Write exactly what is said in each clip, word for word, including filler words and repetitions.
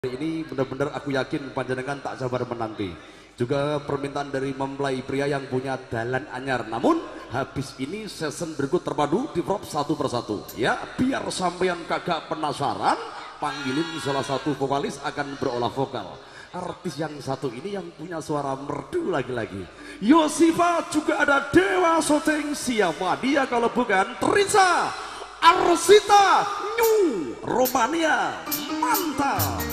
Ini benar-benar aku yakin panjenengan tak sabar menanti. Juga permintaan dari mempelai pria yang punya dalan anyar. Namun habis ini season berikut terpadu di drop satu persatu. Ya, biar sampean kagak penasaran, panggilin salah satu vokalis akan berolah vokal. Artis yang satu ini yang punya suara merdu lagi-lagi. Yosifa, juga ada Dewa Soteng. Siapa dia kalau bukan Teresa Arsita New Romania. Mantap.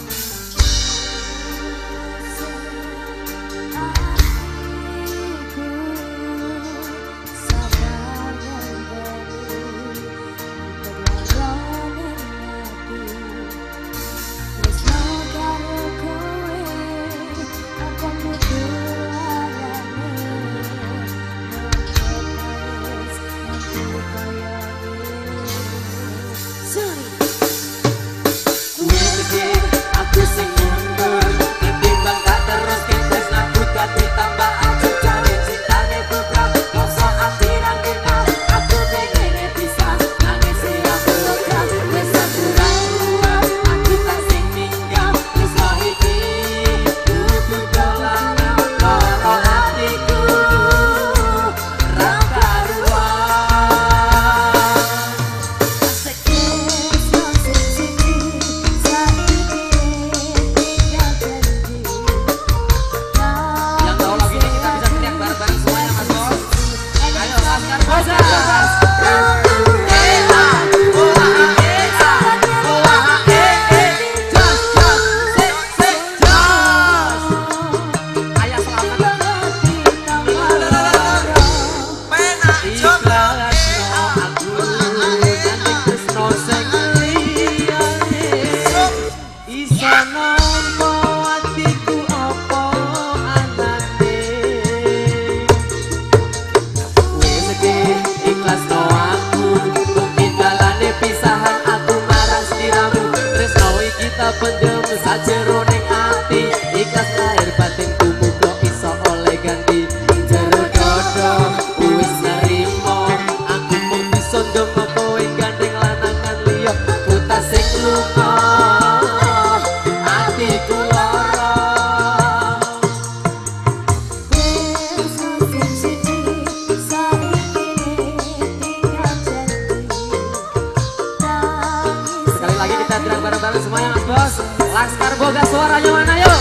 Pendem sajero ning ati ikhlas lahir batinku muga iso oleh ganti jero dodo wis nerimo aku mung bisa ndonga kowe gandeng lanangan liya putas sing lunga atiku lara sekali lagi kita teriak bareng-bareng semuanya Mas Bos. Laskar Boga suaranya mana yuk?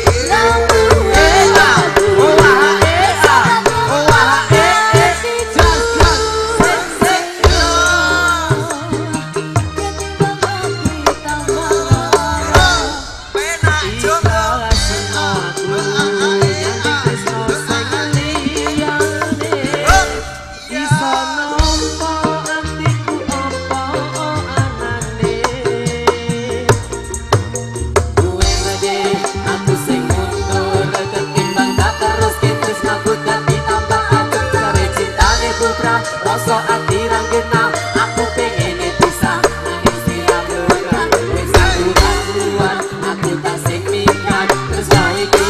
rasa ati ranggena aku pengen bisa nangis dilamuran wis aku raguan aku tak sing minat terus kau iki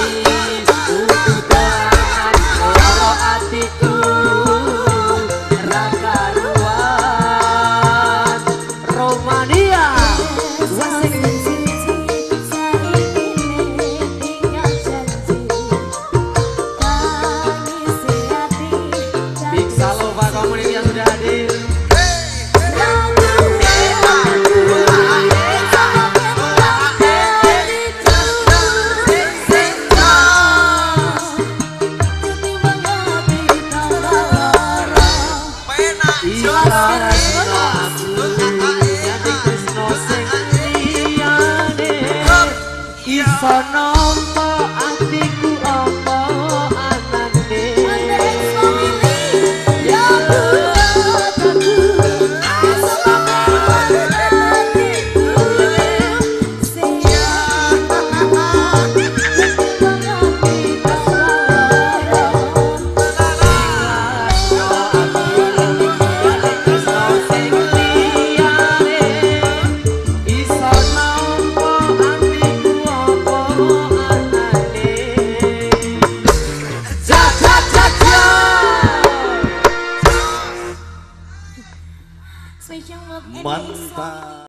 utuhan loro atiku rakaruan Romania wasik Iso